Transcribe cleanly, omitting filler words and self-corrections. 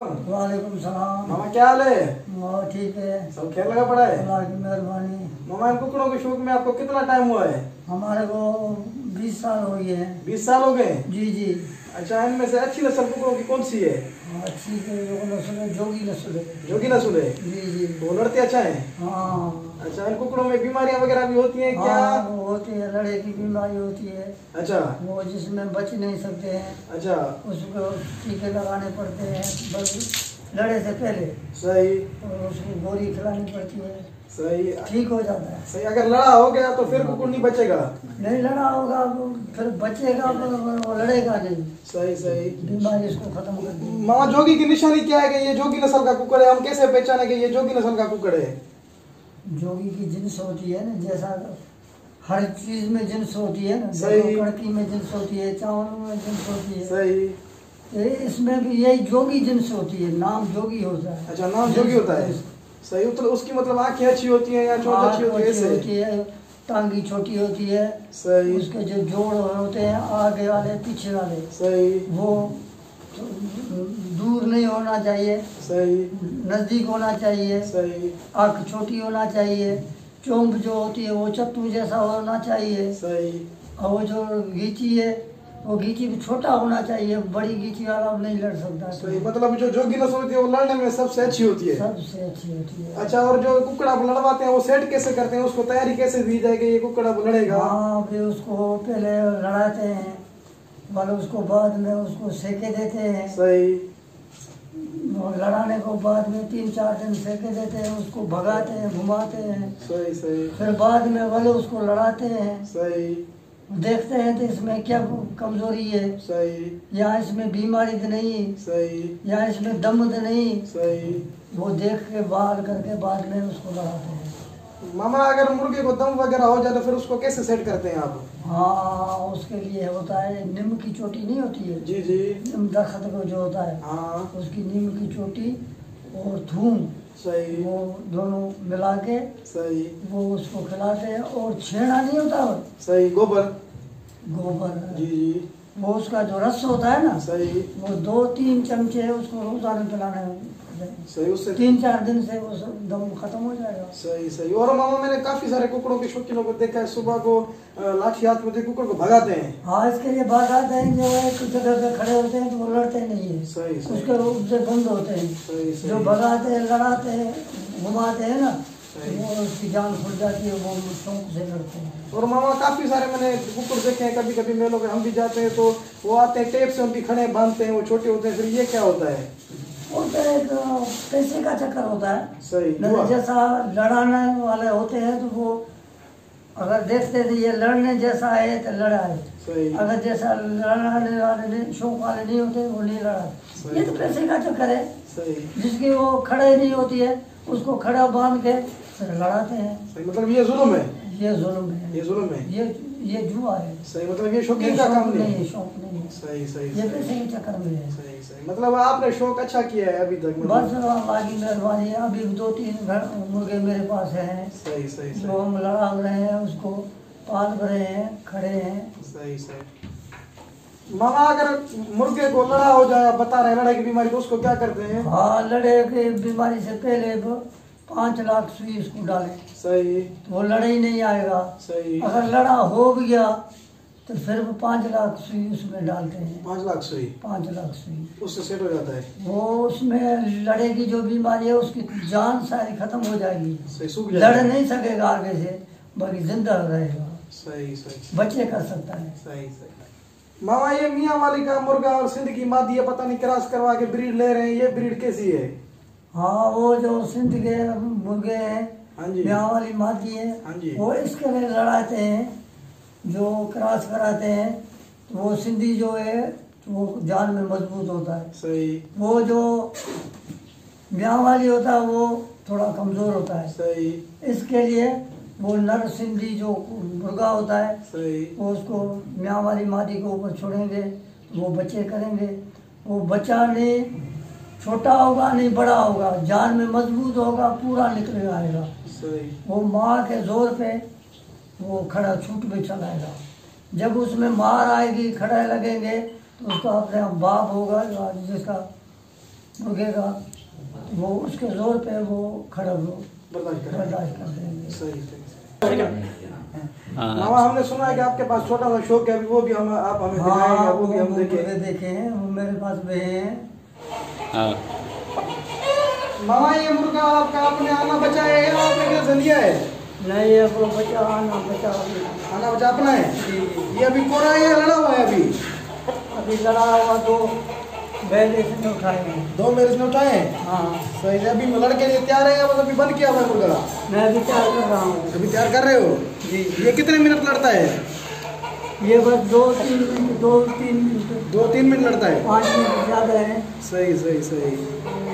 वालेकुम सलाम। मामा क्या हाल है? ठीक है, सब खेल लगा पड़ा है? अल्लाह की मेहरबानी। मामा इन कुकड़ों के शौक में आपको कितना टाइम हुआ है? हमारे को 20 साल हो गए हैं। 20 साल हो गए? जी जी। अच्छा, इनमें से अच्छी नस्ल कुकड़ों की कौन सी है? अच्छी नस्ल है, जोगी नस्ल है। जोगी नस्ल है? जी जी। वो लड़ते अच्छा है? हाँ। अच्छा, इन कुकड़ों में बीमारियां वगैरह भी होती हैं क्या? हाँ, वो होती है, लड़े की बीमारी होती है। अच्छा। वो जिसमें बच नहीं सकते हैं। अच्छा। उसको टीके लगाने पड़ते हैं बस लड़े से पहले। सही। और उसको गोली खिलानी पड़ती है। सही। ठीक हो जाता है। सही। अगर लड़ा हो गया तो फिर कुकुड़ नहीं बचेगा? नहीं लड़ा होगा फिर बचेगा, वो लड़ेगा नहीं। सही सही। बीमारी इसको खत्म कर दी। मामा जोगी की निशानी क्या है कि ये जोगी नस्ल का कुकड़ है? हम कैसे पहचाने कि ये जोगी नस्ल का कुकड़ है? जोगी की जिन्स होती है ना, जैसा हर चीज में जिन्स होती है ना। सही। कड़की में जिन्स होती है, चावल में जिन्स होती है। सही। इसमें भी यही जोगी जिन्स होती है, नाम जोगी होता है। अच्छा, नाम जोगी होता है। सही। तो उसकी मतलब आंखें अच्छी होती हैं या चोंच अच्छी होती है? टांगी छोटी होती है। सही। उसके जो जोड़ होते हैं आगे वाले पीछे वाले, सही, वो तो दूर नहीं होना चाहिए, सही, नजदीक होना चाहिए। सही, आँख छोटी होना चाहिए। चोंच जो होती है वो चत्तू जैसा होना चाहिए। सही। और वो जो गीची है वो गीची भी छोटा होना चाहिए, बड़ी गीची वाला नहीं लड़ सकता। सही। मतलब जो जोगी नस्ल होती है वो लड़ने में सबसे अच्छी होती है? सबसे अच्छी होती है। अच्छा, और जो कुकड़ा आप लड़वाते हैं वो सेट कैसे करते हैं? उसको तैयारी कैसे दी जाए कि ये कुकड़ा लड़ेगा? हाँ, फिर उसको पहले लड़ाते हैं, वाले उसको बाद में उसको सेके देते हैं। सही। और लड़ाने को बाद में 3-4 दिन सेके देते हैं, उसको भगाते हैं, घुमाते हैं। सही सही। फिर बाद में वाले उसको लड़ाते हैं। सही। देखते हैं तो इसमें क्या कमजोरी है, सही, या इसमें बीमारी तो नहीं, सही, या इसमें दम तो नहीं। सही। वो देख के बाहर करके बाद में उसको लड़ाते हैं। मामा अगर मुर्गे को दम वगैरह हो जाए तो फिर उसको कैसे सेट करते हैं आप? हाँ, उसके लिए होता है, नीम की चोटी नहीं होती है? जी जी। नीम दरख्त को जो होता है, हाँ। उसकी नीम की चोटी और थूम, सही, वो दोनों मिला के सही, वो उसको खिलाते हैं। और छेड़ा नहीं होता, सही, गोबर, गोबर, जी जी, वो उसका जो रस होता है ना, सही, वो 2-3 चमचे उसको रोजाना पिलाने हैं। सही। उससे 3-4 दिन से वो दम खत्म हो जाएगा। सही सही। और मामा मैंने काफी सारे कुकड़ों के शौकीनों को देखा है, सुबह को लाठी हाथ में कुकड़ को भगाते हैं। हाँ, इसके लिए भगाते हैं, जो एक जगह पे खड़े होते हैं तो वो लड़ते नहीं है। सही सही। उसके रूप से बंद होते हैं। सही सही। जो भगाते हैं, लड़ाते हैं, घुमाते हैं ना, सही। वो उसकी जान खुल जाती है, वो शौक से लड़ते हैं। और मामा काफी सारे मैंने कुकुर देखे हैं, कभी कभी मेलों में हम भी जाते हैं तो वो आते हैं टेप से उनकी खड़े बांधते हैं, वो छोटे होते हैं, फिर ये क्या होता है? वो तो एक पैसे का चक्कर होता है। सही। जैसा लड़ाने वाले होते हैं तो वो अगर देखते थे ये लड़ने जैसा है तो लड़ाए। सही। अगर जैसा लड़ाने वाले नहीं, शौक वाले नहीं होते, वो नहीं लड़ाते। ये तो पैसे का चक्कर है। सही। जिसकी वो खड़े नहीं होती है उसको खड़ा बांध के फिर लड़ाते हैं। सही। मतलब ये जुल्म है? ये जुल्म है, ये जुल्म है, ये जुआ है। सही। मतलब ये शौकीन का काम नहीं है? शौक नहीं है। सही सही। ये पैसे के चक्कर में है। सही सही। मतलब आपने शौक अच्छा किया है अभी तक? बस अल्लाह की मेहरबानी है। अभी 2-3 घर मुर्गे मेरे पास हैं। सही सही। जो हम लड़ा रहे हैं, उसको पाल रहे हैं, खड़े हैं। सही सही। मामा अगर मुर्गे को लड़ा हो जाए, आप बता रहे हैं लड़ाई की बीमारी, तो उसको क्या करते हैं? हाँ, लड़े की बीमारी से पहले 5 लाख सुई उसको डालें। सही। तो वो लड़े ही नहीं आएगा। सही। अगर लड़ा हो भी गया तो फिर वो 5 लाख सुई उसमें डालते हैं। 5 लाख सुई? 5 लाख सुई, उससे सेट हो जाता है? वो उसमें लड़े की जो बीमारी है उसकी जान सारी खत्म हो जाएगी। सही। सूख लड़ जाएगा? नहीं सकेगा आगे से, बाकी जिंदा रहेगा, सही सही। बच्चे कर सकता है। सही सही। मामा ये मियाँ वाली का मुर्गा और सिंध की मादी है, पता नहीं क्रॉस करवा के ब्रीड ले रहे हैं, ये ब्रीड कैसी है? हाँ, वो जो सिंध के मुर्गे हैं, हाँ जी, ब्याह वाली मादी है, हाँ जी, वो इसके लिए लड़ाते हैं, जो क्रॉस कराते हैं। तो वो सिंधी जो है वो जान में मजबूत होता है। सही। वो जो ब्याह वाली होता है वो थोड़ा कमजोर होता है। सही। इसके लिए वो नर सिंधी जो मुर्गा होता है, सही। वो उसको ब्याह वाली मादी को ऊपर छोड़ेंगे, वो बच्चे करेंगे। वो बच्चा नहीं छोटा होगा नहीं बड़ा होगा, जान में मजबूत होगा, पूरा निकल आएगा। सही। वो माँ के जोर पे वो खड़ा छूट में चलाएगा। जब उसमें मार आएगी, खड़े लगेंगे, तो उसका अपने बाप होगा जिसका मुर्गे का, वो उसके जोर पे वो खड़ा हो बर्दाश्त कर देंगे। सही। मामा हमने सुना है कि आपके पास छोटा सा शौक है, अभी वो भी हम आप हमें दिखाएंगे, वो भी हम देखे हैं, वो मेरे पास भी हैं। मामा ये मुर्गा आपका आपने आना बचाया है या आपने कैसे लिया है? नहीं, ये वो बचा आना बचा अपना है। ये अभी कोरा है या लड़ा हुआ है? अभी लड़ा हुआ, दो बैल इसने उठाए हैं। 2 मेरे ने उठाए हैं। हाँ सही है। अभी लड़के लिए तैयार है या बस अभी बंद किया हुआ है मुर्गा? मैं अभी तैयार कर रहा हूँ। अभी तैयार कर रहे हो जी। ये कितने मिनट लड़ता है? ये बस 2-3 मिनट 2-3 मिनट 2-3 मिनट लड़ता है। 5 मिनट ज़्यादा है। सही।